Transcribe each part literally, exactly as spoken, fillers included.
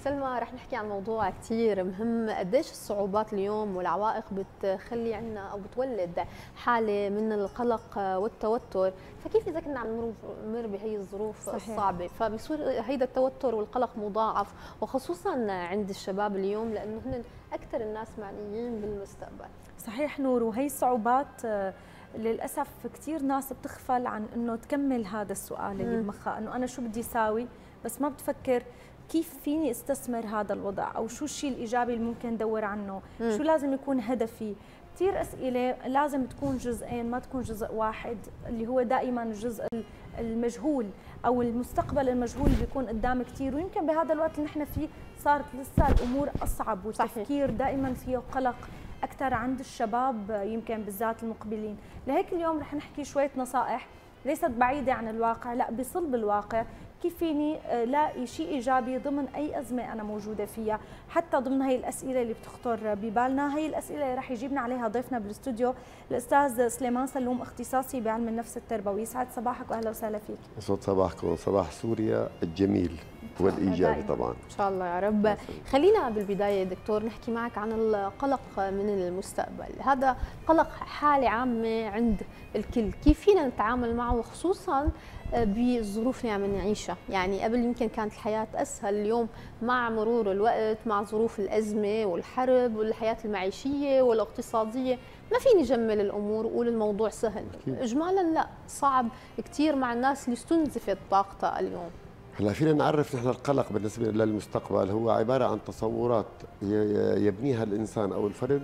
سلمى، رح نحكي عن موضوع كثير مهم. قديش الصعوبات اليوم والعوائق بتخلي عنا او بتولد حاله من القلق والتوتر، فكيف اذا كنا عم نمر بهي الظروف صحيح. الصعبه، فبصير هيدا التوتر والقلق مضاعف، وخصوصا عند الشباب اليوم لانه هن اكثر الناس معنيين بالمستقبل. صحيح نور، وهي الصعوبات للاسف كثير ناس بتغفل عن انه تكمل هذا السؤال اللي بمخها، انه انا شو بدي اساوي، بس ما بتفكر كيف فيني استثمر هذا الوضع، او شو الشيء الايجابي اللي ممكن ادور عنه، مم. شو لازم يكون هدفي. كثير اسئله لازم تكون جزئين، ما تكون جزء واحد، اللي هو دائما الجزء المجهول او المستقبل المجهول بيكون قدام كثير، ويمكن بهذا الوقت اللي نحن فيه صارت لسه الامور اصعب، والتفكير دائما فيه قلق اكثر عند الشباب يمكن بالذات المقبلين. لهيك اليوم رح نحكي شويه نصائح ليست بعيده عن الواقع، لا بصلب الواقع، كيف فيني لاقي شيء ايجابي ضمن اي ازمه انا موجوده فيها، حتى ضمن هي الاسئله اللي بتخطر ببالنا. هي الاسئله اللي رح يجيبنا عليها ضيفنا بالاستوديو الاستاذ سليمان سلوم، اختصاصي بعلم النفس التربوي. يسعد صباحك واهلا وسهلا فيك. يسعد صباحكم، صباح سوريا الجميل والايجابي طبعا ان شاء الله يا رب. خلينا بالبدايه دكتور نحكي معك عن القلق من المستقبل. هذا قلق حاله عامه عند الكل، كيف فينا نتعامل معه خصوصا بالظروف اللي عم نعيشها؟ يعني قبل يمكن كانت الحياه اسهل، اليوم مع مرور الوقت مع ظروف الازمه والحرب والحياه المعيشيه والاقتصاديه ما فيني جمل الامور واقول الموضوع سهل. اجمالا لا، صعب كثير مع الناس اللي استنزفت طاقتها اليوم. هلا فينا نعرف نحن القلق بالنسبه للمستقبل هو عباره عن تصورات يبنيها الانسان او الفرد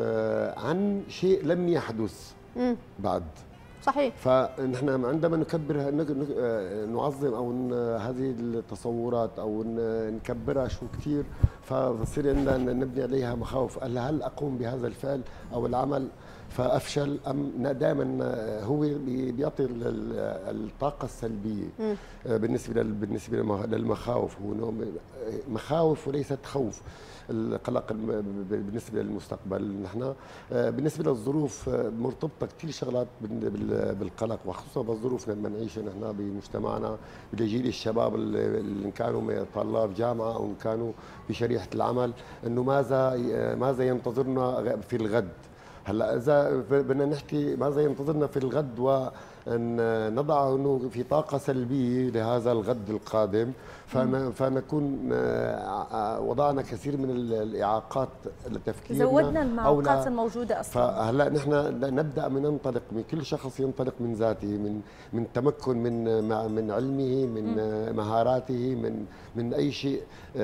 عن شيء لم يحدث م. بعد. صحيح. فنحن عندما نكبر نعظم او هذه التصورات او نكبرها شو كثير، فبصير عندنا نبني عليها مخاوف، هل اقوم بهذا الفعل او العمل فافشل ام دائما هو بيعطي الطاقه السلبيه م. بالنسبه بالنسبه للمخاوف، هو مخاوف وليست خوف. القلق بالنسبه للمستقبل، نحن بالنسبه للظروف مرتبطه كثير شغلات بالقلق، وخصوصا بالظروف لما نعيشها نحن بمجتمعنا بجيل الشباب اللي كانوا طلاب جامعه او كانوا بشريحه العمل، انه ماذا ماذا ينتظرنا في الغد. هلا اذا بدنا نحكي ماذا ينتظرنا في الغد وان نضعه انه في طاقه سلبيه لهذا الغد القادم، فنكون وضعنا كثير من الاعاقات لتفكيرنا، زودنا المعوقات الموجوده اصلا. فهلا نحن نبدا من ننطلق من كل شخص ينطلق من ذاته، من من تمكن من من علمه، من م. مهاراته، من من اي شيء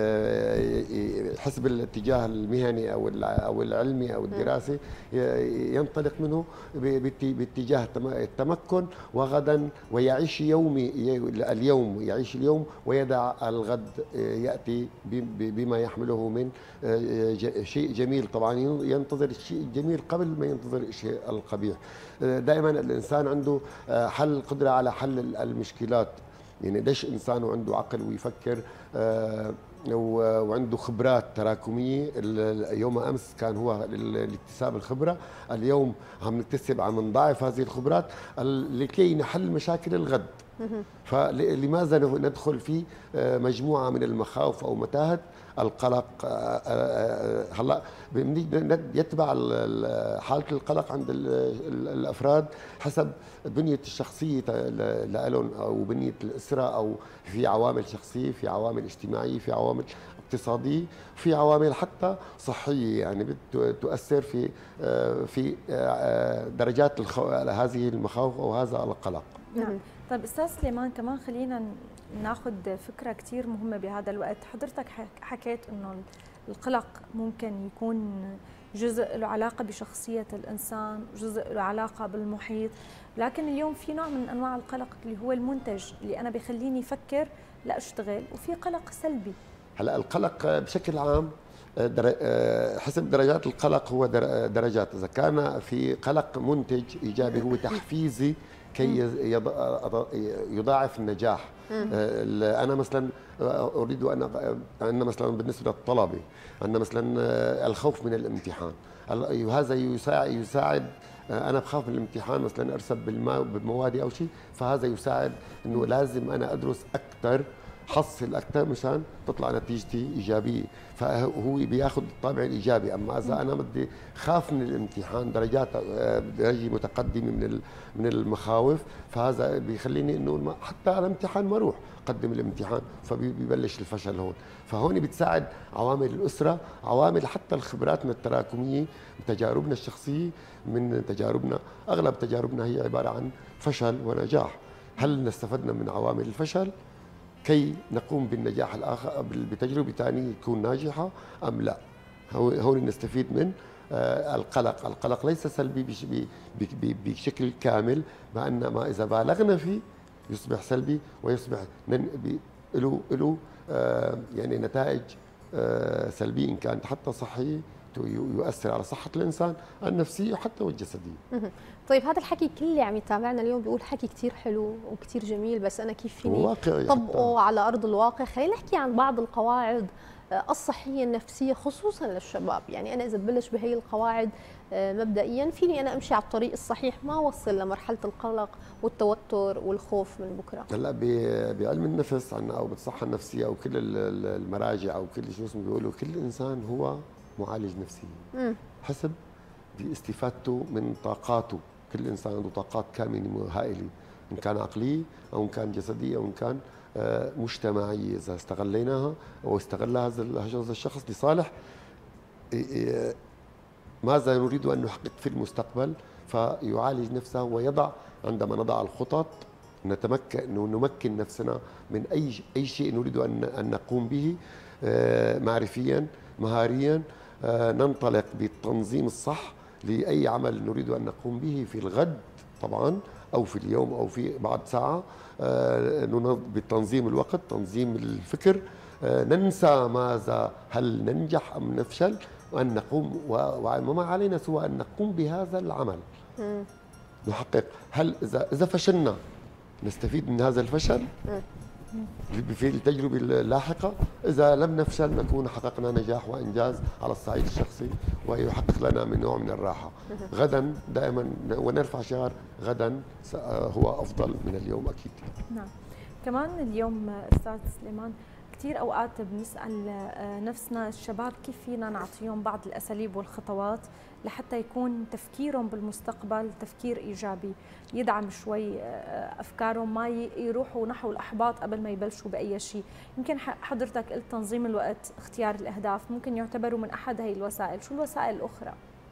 حسب الاتجاه المهني او او العلمي او الدراسي ينطلق منه باتجاه التمكن، وغدا ويعيش يومي اليوم يعيش اليوم ويدع الغد ياتي بما يحمله من شيء جميل. طبعا ينتظر الشيء الجميل قبل ما ينتظر الشيء القبيح. دائما الانسان عنده حل قدره على حل المشكلات، يعني ليش انسان عنده عقل ويفكر وعنده خبرات تراكميه. يوم امس كان هو لاكتساب الخبره، اليوم عم نكتسب عم نضاعف هذه الخبرات لكي نحل مشاكل الغد. فلماذا ندخل في مجموعه من المخاوف او متاهه القلق؟ هلا يتبع حاله القلق عند الافراد حسب بنيه الشخصيه لهم او بنيه الاسره، او في عوامل شخصيه، في عوامل اجتماعيه، في عوامل اقتصاديه، في عوامل حتى صحيه، يعني بتؤثر في في درجات هذه المخاوف او هذا القلق. نعم. طيب استاذ سليمان، كمان خلينا ناخذ فكره كثير مهمه بهذا الوقت. حضرتك حكيت انه القلق ممكن يكون جزء له علاقه بشخصيه الانسان، جزء له علاقه بالمحيط، لكن اليوم في نوع من انواع القلق اللي هو المنتج، اللي انا بخليني افكر لا اشتغل، وفي قلق سلبي. هلا القلق بشكل عام حسب درجات القلق هو درجات. اذا كان في قلق منتج ايجابي هو تحفيزي كي يضاعف النجاح. انا مثلا اريد ان ان مثلا بالنسبه للطلبه ان مثلا الخوف من الامتحان، هذا يساعد يساعد انا بخاف من الامتحان مثلا ارسب بموادي او شيء، فهذا يساعد انه لازم انا ادرس اكثر حصل اكثر مشان تطلع نتيجتي ايجابيه، فهو بياخذ الطابع الايجابي. اما اذا انا بدي خاف من الامتحان درجات درجه متقدمه من من المخاوف، فهذا بيخليني انه حتى على الامتحان ما اروح قدم الامتحان، فبيبلش الفشل هون. فهون بتساعد عوامل الاسره، عوامل حتى الخبراتنا التراكميه، تجاربنا الشخصيه، من تجاربنا اغلب تجاربنا هي عباره عن فشل ونجاح. هل استفدنا من عوامل الفشل كي نقوم بالنجاح الآخر بتجربة ثانية تكون ناجحة أم لا؟ هون نستفيد من القلق. القلق ليس سلبي بشكل كامل، مع أن ما إذا بالغنا فيه يصبح سلبي ويصبح له له يعني نتائج سلبية إن كانت حتى صحية، يؤثر على صحة الإنسان النفسية وحتى والجسدية. طيب هذا الحكي كل اللي عم يتابعنا اليوم بيقول حكي كثير حلو وكثير جميل، بس أنا كيف فيني طبقه على أرض الواقع؟ خلينا نحكي عن بعض القواعد الصحية النفسية خصوصا للشباب. يعني أنا إذا ببلش بهي القواعد مبدئيا فيني أنا أمشي على الطريق الصحيح، ما أوصل لمرحلة القلق والتوتر والخوف من بكرة. هلا بعلم النفس عنا أو بالصحة النفسية أو كل المراجع أو كل شو اسمه بيقولوا كل إنسان هو معالج نفسي حسب باستفادته من طاقاته. كل انسان عنده طاقات كامنه هائله، ان كان عقليه او ان كان جسديه او ان كان مجتمعيه. اذا استغليناها او استغلها هذا الشخص لصالح ماذا نريد ان نحقق في المستقبل، فيعالج نفسه ويضع عندما نضع الخطط نتمكن نمكن نفسنا من اي اي شيء نريد ان ان نقوم به معرفيا مهاريا. ننطلق بالتنظيم الصح لأي عمل نريد أن نقوم به في الغد طبعا أو في اليوم أو في بعد ساعة، بتنظيم الوقت، تنظيم الفكر، ننسى ماذا هل ننجح أم نفشل، وأن نقوم وما علينا سوى أن نقوم بهذا العمل نحقق. هل إذا إذا فشلنا نستفيد من هذا الفشل في التجربة اللاحقة، إذا لم نفشل نكون حققنا نجاح وإنجاز على الصعيد الشخصي ويحقق لنا من نوع من الراحة. غدا دائما ونرفع شعار غدا هو أفضل من اليوم أكيد. نعم. كمان اليوم أستاذ سليمان كثير أوقات بنسأل نفسنا الشباب كيف فينا نعطيهم بعض الأساليب والخطوات لحتى يكون تفكيرهم بالمستقبل تفكير إيجابي، يدعم شوي أفكارهم، ما يروحوا نحو الأحباط قبل ما يبلشوا بأي شيء. يمكن حضرتك قلت تنظيم الوقت، اختيار الأهداف، ممكن يعتبروا من أحد هي الوسائل. شو الوسائل الأخرى؟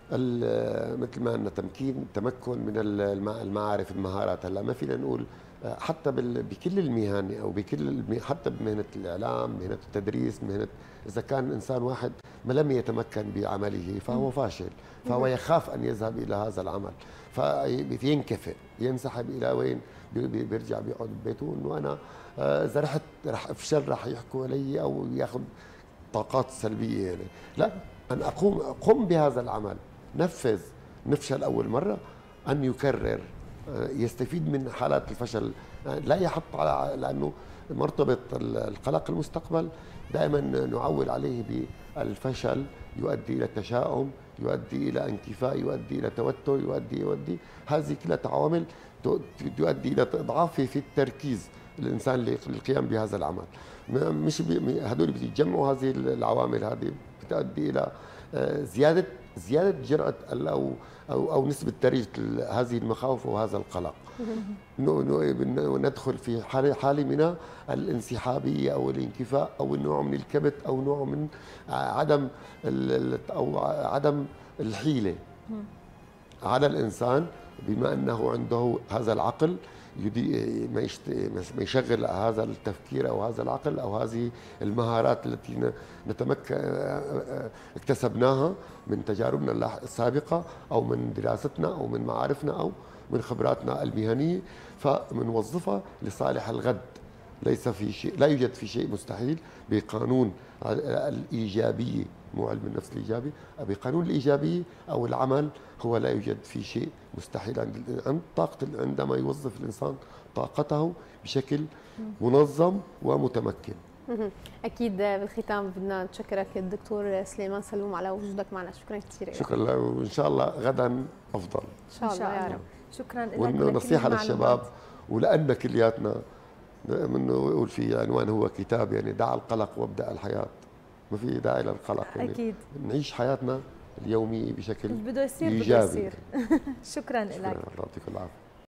مثل ما أن تمكين تمكن من المعارف المهارات. هلا ما فينا نقول حتى بكل المهن او بكل حتى بمهنه الاعلام، مهنه التدريس، مهنه اذا كان انسان واحد ما لم يتمكن بعمله فهو فاشل، فهو يخاف ان يذهب الى هذا العمل، فينكفئ ينسحب الى وين؟ بيرجع بيقعد ببيته انه انا اذا رحت رح افشل، رح يحكوا علي او ياخذ طاقات سلبيه يعني. لا، ان اقوم قم بهذا العمل، نفذ. نفشل اول مره ان يكرر، يستفيد من حالات الفشل، لا يحط على، لانه مرتبط القلق المستقبل دائما نعول عليه بالفشل، يؤدي الى تشاؤم، يؤدي الى انكفاء، يؤدي الى توتر، يؤدي يؤدي هذه كلها عوامل تؤدي الى اضعاف في التركيز الانسان للقيام بهذا العمل. مش هذول بيتجمعوا، هذه العوامل هذه بتؤدي الى زياده زياده جرأه او او او نسبه ترويج هذه المخاوف وهذا القلق. ندخل في حاله حاله من الانسحابيه او الانكفاء او نوع من الكبت او نوع من عدم او عدم الحيله على الانسان، بما انه عنده هذا العقل ما يشغل هذا التفكير او هذا العقل او هذه المهارات التي نتمكن اكتسبناها من تجاربنا السابقه او من دراستنا او من معارفنا او من خبراتنا المهنيه، فمنوظفها لصالح الغد. ليس في شيء، لا يوجد في شيء مستحيل بقانون الايجابيه، مو علم النفس الايجابي، بقانون الايجابيه او العمل هو لا يوجد في شيء مستحيل عند عند طاقه عندما يوظف الانسان طاقته بشكل منظم ومتمكن. اكيد. بالختام بدنا نشكرك الدكتور سليمان سلوم على وجودك معنا، شكرا كثير. شكرا له، وان شاء الله غدا افضل ان شاء الله يا رب. شكرا لك. ونصيحه للشباب ولأن كلياتنا دائما يقول في عنوان هو كتاب يعني دع القلق وابدأ الحياة، ما في داعي للقلق يعني اكيد نعيش حياتنا اليومية بشكل اللي بده يصير إيجابي. بده يصير. شكرا لك. يعطيك العافية.